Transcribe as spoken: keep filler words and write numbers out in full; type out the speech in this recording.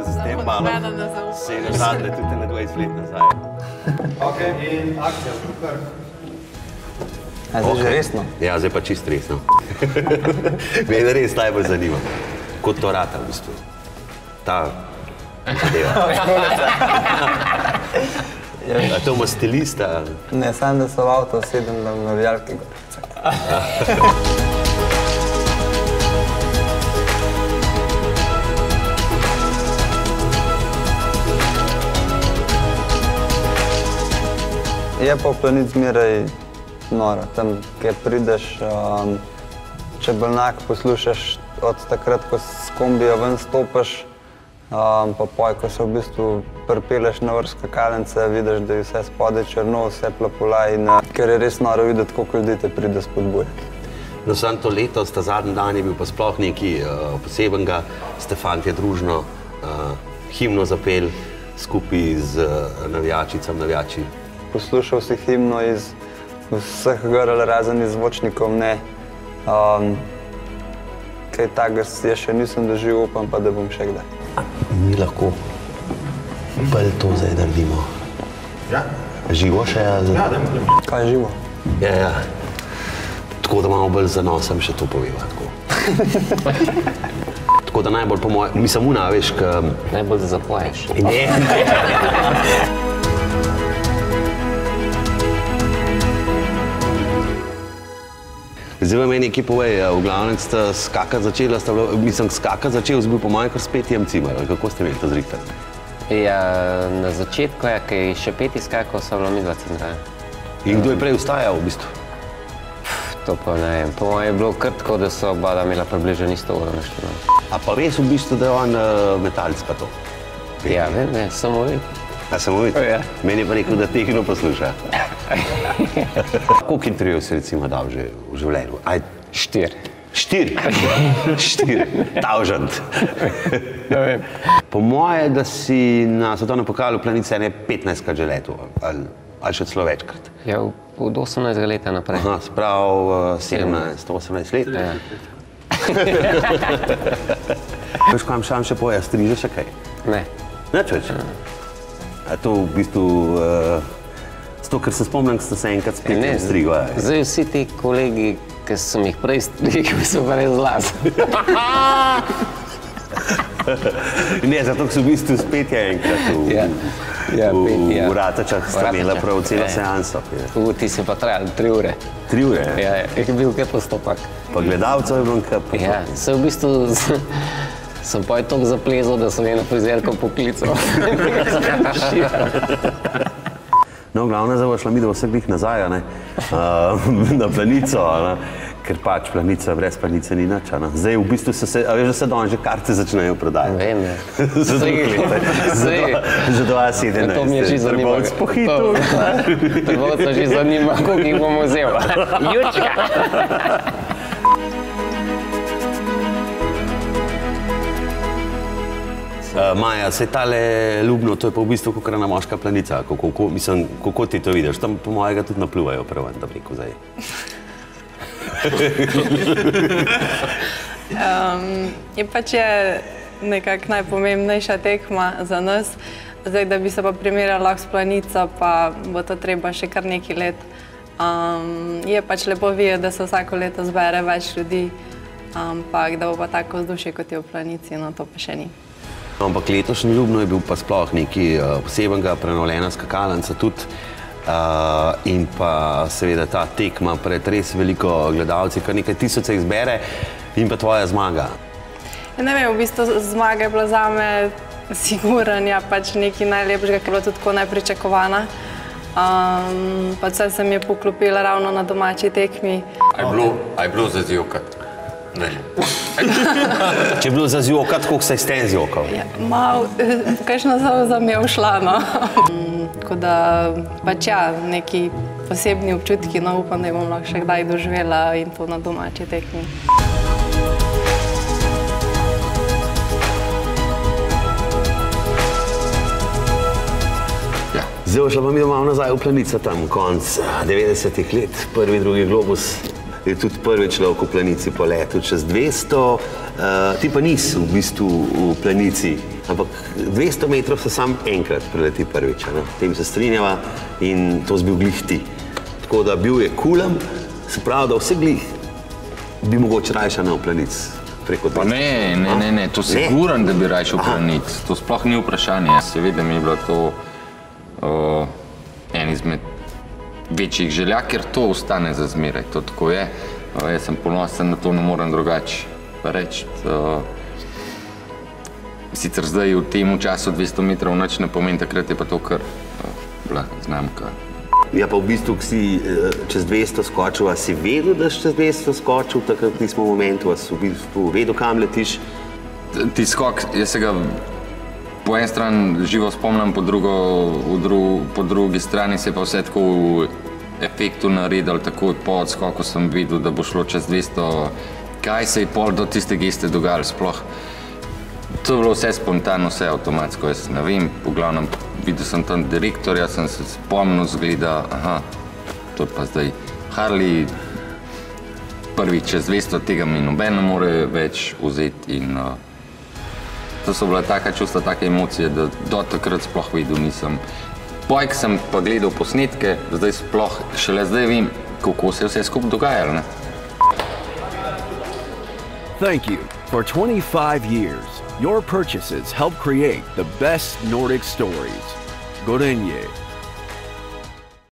z tem malo se je nazadnje tudi na dvajset let nazaj. Ok, in akcija, super. A zdaj že resno? Ja, zdaj pa čist resno. Mene res najbolj zanima, kot to rata v bistvu. Ta zadeva. A to ima stilista? Ne, sam da so v avto sedem na navijalki Gorice. Je pa v Planic zmeraj noro, tam, kjer prideš, um, Čebelnjak poslušaš od takrat, ko s kombijo ven stopaš, um, pa poj, ko se v bistvu pripeleš na vrh skakalnice, vidiš, da je vse spodaj črno, vse plapula in uh, ker je res noro videti, koliko ljudi te pride spodbujati. No, samo to leto, sta zadnji dan je bil pa sploh nekaj uh, posebenega, ste fantje družno uh, himno zapeli skupaj z uh, navijačicam, navijači. Poslušal si himno iz vseh grl, razen iz zvočnikov, ne. Um, kaj takega jaz še nisem doživel, upam pa, da bom še kdaj. Mi lahko bolj to zdaj naredimo. Ja? Živo še? Ja, dajmo, dajmo. Kaj je živo? Ja, ja. Tako da malo bolj za nos, sem še to poveva, tako. Tako da najbolj po moje, mislim, una, veš, ka... Najbolj da zapoješ. Ne. Zdaj vam je nekaj povej, v glavnem ste skakati začela, ste bilo, mislim, skakati začel, bil po mojem kar s Petijem Cimer, ali kako ste imeli to zrihtati? Ja, na začetku, ja, kaj še Peti skakal, so bilo midva Cimra. In kdo je prej vstajal v bistvu? To pa ne vem, po mojem je bilo kar tako, da so oba da imela približno isto uro našli. A pa res v bistvu, da je on uh, metalc pa to? Ja, vem, ne, samo vem. A samo vidi? Ja. Meni je pa rekel, da tehno posluša. Koliko intervjujev si recimo dal že v življenju? Aj, Štir. Štir? Štir. Tavžant. Po moje, da si na svetovnem pokalu Planice ene petnajstkrat že letel, ali, ali še celo večkrat. Ja, od osemnajstega leta naprej. Aha, sprav sedemnajst, osemnajst let. Ja. Veš, kam šam še poje, striže še kaj? Ne. Nič več? A to v bistvu, uh, zato, ker se spomnim, ko ste se enkrat s Petjem strigo. Zdaj vsi ti kolegi, ki sem jih prej strigel, so pa res zlazili. Ne, zato, ker so v bistvu s Petja enkrat v, Ja. Ja, v, Peti, ja. v Ratačah sta imela prav celo seanso. U, ti si pa trajal tri ure. Tri ure? Ja, je bil kar postopek. Pa gledalcev je bilo kar postopek. Ja, se v bistvu sem pa je toliko zaplezal, da sem eno frizerko poklical. No, glavno zdaj bo šla midva vsak dih nazaj, ne, uh, na Planico, ne, ker pač Planica brez Planice ni nič, ne. Zdaj v bistvu se, se, a veš, da se danes že karte začnejo prodajati. Vem, ne. Za drug let, za dva sedemnajst. To mi je že zanimivo. Trgovec po hitu. Trgovca že zanima, koliko jih bomo vzela. Jučka! Uh, Maja, saj tale Ljubno, to je pa v bistvu kakor ena moška Planica, kako, kako, mislim, kako ti to vidiš? Tam po mojega tudi napluvajo prven, da bi rekel zdaj. um, je pač je nekako najpomembnejša tekma za nas, zdaj, da bi se pa primerjala s Planico, pa bo to treba še kar nekaj let. Um, je pač lepo videti, da se vsako leto zbere več ljudi, ampak da bo pa tako vzdušje, kot je v Planici, no to pa še ni. Ampak letošnji Ljubno je bil pa sploh nekaj uh, posebenega, prenovljena skakalnica tudi uh, in pa seveda ta tekma pred res veliko gledalci, kar nekaj tisoč se jih zbere in pa tvoja zmaga. Ja, ne vem, v bistvu zmaga je bila zame siguren, ja, pač nekaj najlepšega, ker je bila tudi tako nepričakovana. Um, pa vse se mi je poklopila ravno na domači tekmi. A je bilo, a je bilo za zjokati? Ne. Če je bilo za zjokati, koliko se je s tem zjokal? Ja, malo, kakšna zavza mi je ušla, no. Tako da, pač ja, neki posebni občutki, no, upam, da jih bom lahko še kdaj doživela in to na domači tekmi. Zdaj šla pa mi malo nazaj v Planico, tam konc devetdesetih let, prvi, drugi globus. je tudi prvič lahko v planici poletel čez dvesto, uh, ti pa nisi v bistvu v planici, ampak dvesto metrov se sam enkrat preleti prvič, ne? Tem se strinjava in to si bil glih ti. Tako da bil je kulem, se pravi, da vse glih bi mogoče rajša na v planic preko Pa ne, ne, ne, ne, to siguran, da bi rajšel v planic, to sploh ni vprašanje. Seveda mi je bilo to uh, en izmed večjih želja, ker to ostane za zmeraj, to tako je. Uh, jaz sem ponosen na to, ne morem drugače reči. Uh, sicer zdaj v tem času dvesto metrov nič ne pomeni, takrat je pa to kar uh, bila znamka. Ja, pa v bistvu, ko si čez dvesto skočil, a si vedel, da si čez dvesto skočil, takrat v tistem momentu, a si v bistvu vedel, kam letiš? Ti skok, jaz se ga po eni strani živo spomnim, po, drugo, v dru, po drugi strani se je pa vse tako v efektu naredil, tako po odskoku sem videl, da bo šlo čez dvesto, kaj se je pol do tiste geste dogajalo sploh. To je bilo vse spontano, vse avtomatsko, jaz ne vem, v glavnem videl sem tam direktorja, sem se spomnil zgleda, aha, to pa zdaj Harley, prvi čez dvesto, tega mi noben ne more več vzeti in uh, to so bila taka čustva, take emocije, da do takrat sploh videl nisem. Pojk sem pa gledal posnetke, zdaj sploh, šele zdaj vem, kako se je vse skupaj dogajalo, ne? Thank you. For twenty-five years, your purchases help create the best Nordic stories. Gorenje.